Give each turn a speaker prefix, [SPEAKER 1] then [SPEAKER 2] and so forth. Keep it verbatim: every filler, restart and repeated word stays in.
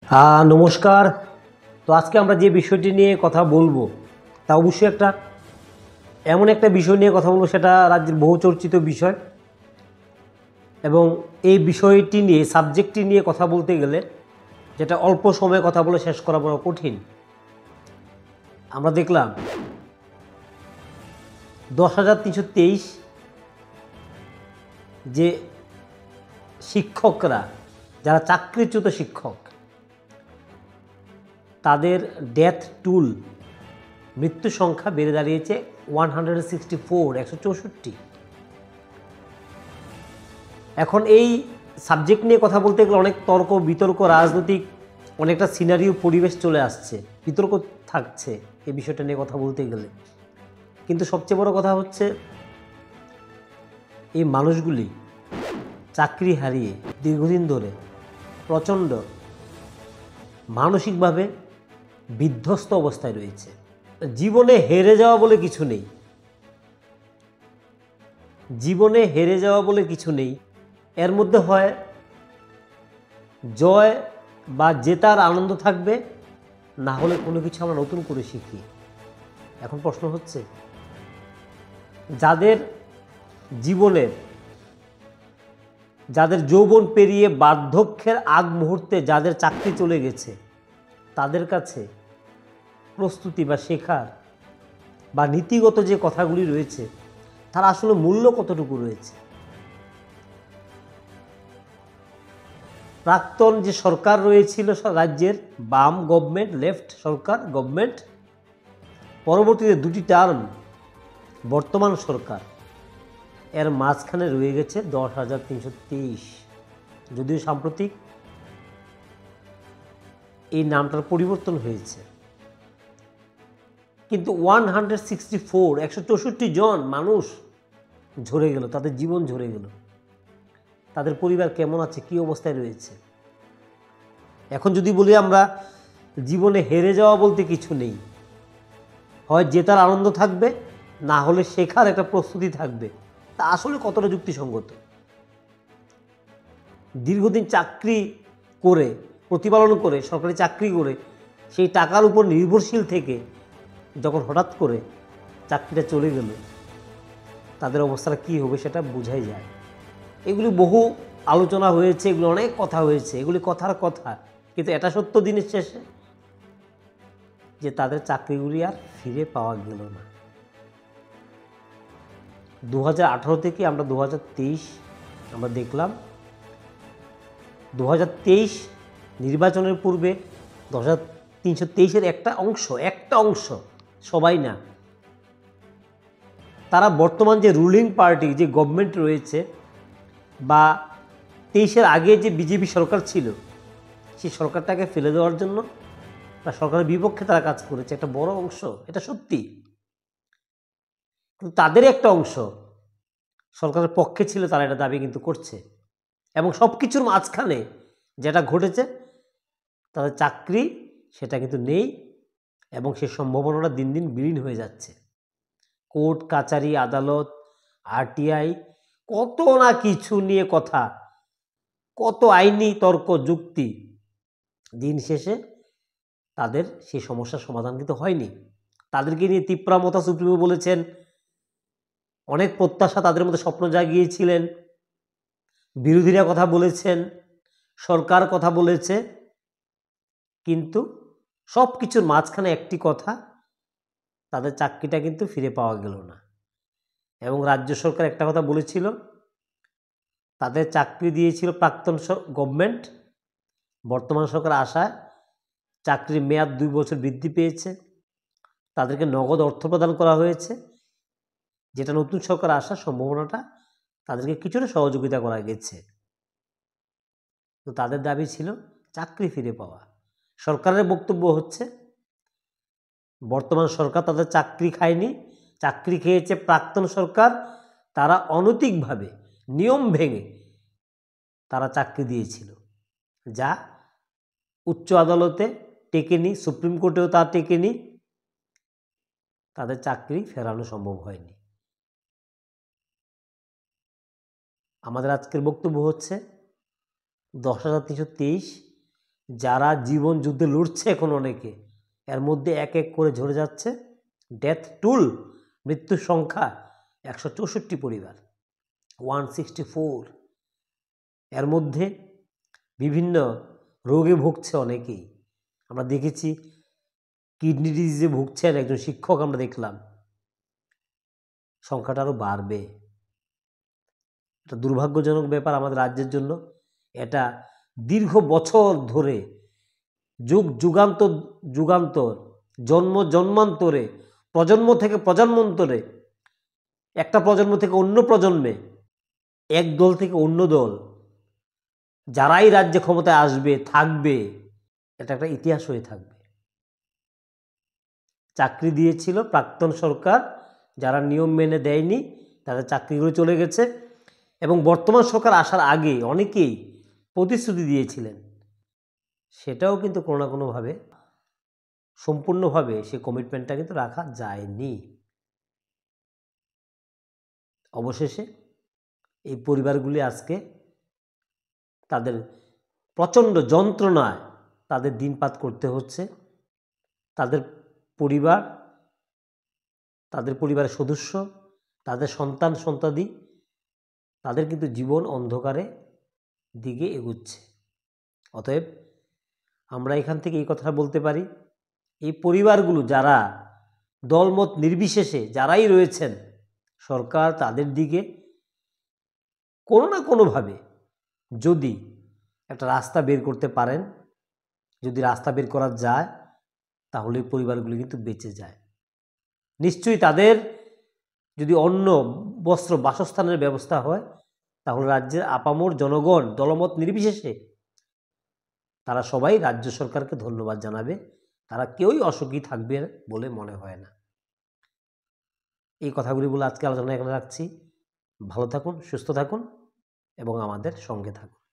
[SPEAKER 1] হ্যাঁ, নমস্কার। তো আজকে আমরা যে বিষয়টি নিয়ে কথা বলবো তা অবশ্যই একটা এমন একটা বিষয় নিয়ে কথা বলবো, সেটা রাজ্যের বহু চর্চিত বিষয়। এবং এই বিষয়টি নিয়ে, সাবজেক্টটি নিয়ে কথা বলতে গেলে যেটা অল্প সময়ে কথা বলে শেষ করা বড় কঠিন। আমরা দেখলাম দশ হাজার তিনশো তেইশ যে শিক্ষকরা, যারা চাকরিচ্যুত শিক্ষক, তাদের ডেথ টুল, মৃত্যু সংখ্যা বেড়ে দাঁড়িয়েছে ওয়ান হান্ড্রেড সিক্সটি ফোর একশো চৌষট্টি। এখন এই সাবজেক্ট নিয়ে কথা বলতে গেলে অনেক তর্ক বিতর্ক, রাজনৈতিক অনেকটা সিনারিও পরিবেশ চলে আসছে, বিতর্ক থাকছে এই বিষয়টা নিয়ে কথা বলতে গেলে। কিন্তু সবচেয়ে বড় কথা হচ্ছে, এই মানুষগুলি চাকরি হারিয়ে দীর্ঘদিন ধরে প্রচণ্ড মানসিকভাবে বিধ্বস্ত অবস্থায় রয়েছে। জীবনে হেরে যাওয়া বলে কিছু নেই, জীবনে হেরে যাওয়া বলে কিছু নেই। এর মধ্যে হয় জয় বা জেতার আনন্দ থাকবে, না হলে কোনো কিছু আমরা নতুন করে শিখি। এখন প্রশ্ন হচ্ছে, যাদের জীবনের, যাদের যৌবন পেরিয়ে বার্ধক্যের আগ মুহূর্তে যাদের চাকরি চলে গেছে, তাদের কাছে প্রস্তুতি বা শেখার বা নীতিগত যে কথাগুলি রয়েছে, তার আসলে মূল্য কতটুকু রয়েছে। প্রাক্তন যে সরকার রয়েছিল রাজ্যের, বাম গভর্নমেন্ট, লেফট সরকার গভর্নমেন্ট, পরবর্তীতে দুটি টার্ম বর্তমান সরকার, এর মাঝখানে রয়ে গেছে দশ হাজার তিনশো তেইশ। যদিও সাম্প্রতিক এই নামটার পরিবর্তন হয়েছে, কিন্তু ওয়ান হান্ড্রেড সিক্সটি ফোর একশো চৌষট্টি জন মানুষ ঝরে গেল, তাদের জীবন ঝরে গেল। তাদের পরিবার কেমন আছে, কী অবস্থায় রয়েছে। এখন যদি বলি আমরা জীবনে হেরে যাওয়া বলতে কিছু নেই, হয় জেতার আনন্দ থাকবে, না হলে শেখার একটা প্রস্তুতি থাকবে, তা আসলে কতটা যুক্তিসঙ্গত। দীর্ঘদিন চাকরি করে, প্রতিপালন করে, সরকারি চাকরি করে, সেই টাকার উপর নির্ভরশীল থেকে যখন হঠাৎ করে চাকরিটা চলে গেল, তাদের অবস্থাটা কী হবে সেটা বোঝাই যায়। এগুলি বহু আলোচনা হয়েছে, এগুলো অনেক কথা হয়েছে, এগুলি কথার কথা। কিন্তু এটা সত্য দিনের শেষে যে তাদের চাকরিগুলি আর ফিরে পাওয়া গেল না। দু হাজার আঠারো থেকে আমরা দু হাজার তেইশ আমরা দেখলাম, দু হাজার তেইশ নির্বাচনের পূর্বে দশ হাজার তিনশো তেইশের একটা অংশ, একটা অংশ, সবাই না, তারা বর্তমান যে রুলিং পার্টি, যে গভর্নমেন্ট রয়েছে, বা তেইশের আগে যে বিজেপি সরকার ছিল, সেই সরকারটাকে ফেলে দেওয়ার জন্য বা সরকারের বিপক্ষে তারা কাজ করেছে একটা বড় অংশ, এটা সত্যি। কিন্তু তাদের একটা অংশ সরকারের পক্ষে ছিল, তারা এটা দাবি কিন্তু করছে। এবং সব কিছুর মাঝখানে যেটা ঘটেছে, তাদের চাকরি সেটা কিন্তু নেই, এবং সে সম্ভাবনাটা দিন দিন বিলীন হয়ে যাচ্ছে। কোর্ট কাচারি, আদালত, আরটিআই, কত না কিছু নিয়ে কথা, কত আইনি তর্ক যুক্তি, দিন শেষে তাদের সেই সমস্যার সমাধান কিন্তু হয়নি। তাদেরকে নিয়ে তিপ্রামতা সুপ্রিমো বলেছেন, অনেক প্রত্যাশা তাদের মধ্যে স্বপ্ন জাগিয়েছিলেন, বিরোধীরা কথা বলেছেন, সরকার কথা বলেছে, কিন্তু সব কিছুর মাঝখানে একটি কথা, তাদের চাকরিটা কিন্তু ফিরে পাওয়া গেল না। এবং রাজ্য সরকার একটা কথা বলেছিল, তাদের চাকরি দিয়েছিল প্রাক্তন গভর্নমেন্ট, বর্তমান সরকার আসায় চাকরির মেয়াদ দুই বছর বৃদ্ধি পেয়েছে, তাদেরকে নগদ অর্থ প্রদান করা হয়েছে, যেটা নতুন সরকার আসার সম্ভাবনাটা তাদেরকে কিছুটা সহযোগিতা করা গেছে। তো তাদের দাবি ছিল চাকরি ফিরে পাওয়া। সরকারের বক্তব্য হচ্ছে, বর্তমান সরকার তাদের চাকরি খায়নি, চাকরি খেয়েছে প্রাক্তন সরকার, তারা অনৈতিকভাবে নিয়ম ভেঙে তারা চাকরি দিয়েছিল, যা উচ্চ আদালতে টেকেনি, সুপ্রিম কোর্টেও তা টেকেনি, তাদের চাকরি ফেরানো সম্ভব হয়নি। আমাদের আজকের বক্তব্য হচ্ছে, দশ হাজার তিনশো তেইশ যারা জীবন যুদ্ধে লড়ছে এখন অনেকে, এর মধ্যে এক এক করে ঝরে যাচ্ছে ডেথ টুল, মৃত্যুর সংখ্যা একশো চৌষট্টি পরিবার, ওয়ান সিক্সটি ফোর। এর মধ্যে বিভিন্ন রোগে ভুগছে অনেকেই। আমরা দেখেছি কিডনি ডিজিজে ভুগছেন একজন শিক্ষক, আমরা দেখলাম। সংখ্যাটা আরও বাড়বে। এটা দুর্ভাগ্যজনক ব্যাপার আমাদের রাজ্যের জন্য। এটা দীর্ঘ বছর ধরে, যুগ যুগান্তর যুগান্তর জন্ম জন্মান্তরে, প্রজন্ম থেকে প্রজন্মান্তরে, একটা প্রজন্ম থেকে অন্য প্রজন্মে, এক দল থেকে অন্য দল, যারাই রাজ্যে ক্ষমতায় আসবে থাকবে, এটা একটা ইতিহাস হয়ে থাকবে। চাকরি দিয়েছিল প্রাক্তন সরকার, যারা নিয়ম মেনে দেয়নি তাদের চাকরিগুলো চলে গেছে, এবং বর্তমান সরকার আসার আগে অনেকেই প্রতিশ্রুতি দিয়েছিলেন, সেটাও কিন্তু কোনো না কোনোভাবে সম্পূর্ণভাবে সে কমিটমেন্টটা কিন্তু রাখা যায়নি। অবশেষে এই পরিবারগুলি আজকে তাদের প্রচণ্ড যন্ত্রণায় তাদের দিনপাত করতে হচ্ছে। তাদের পরিবার, তাদের পরিবারের সদস্য, তাদের সন্তান সন্তাদি, তাদের কিন্তু জীবন অন্ধকারে দিকে এগুচ্ছে। অতএব আমরা এখান থেকে এই কথাটা বলতে পারি, এই পরিবারগুলো যারা দলমত নির্বিশেষে যারাই রয়েছেন, সরকার তাদের দিকে কোনো না কোনোভাবে যদি একটা রাস্তা বের করতে পারেন, যদি রাস্তা বের করা যায়, তাহলে এই পরিবারগুলি কিন্তু বেঁচে যায়। নিশ্চয়ই তাদের যদি অন্য বস্ত্র বাসস্থানের ব্যবস্থা হয়, তাহলে রাজ্যের আপামর জনগণ দলমত নির্বিশেষে তারা সবাই রাজ্য সরকারকে ধন্যবাদ জানাবে। তারা কেউই অসুখী থাকবে বলে মনে হয় না। এই কথাগুলি বলে আজকে আলোচনা এখানে রাখছি। ভালো থাকুন, সুস্থ থাকুন এবং আমাদের সঙ্গে থাকুন।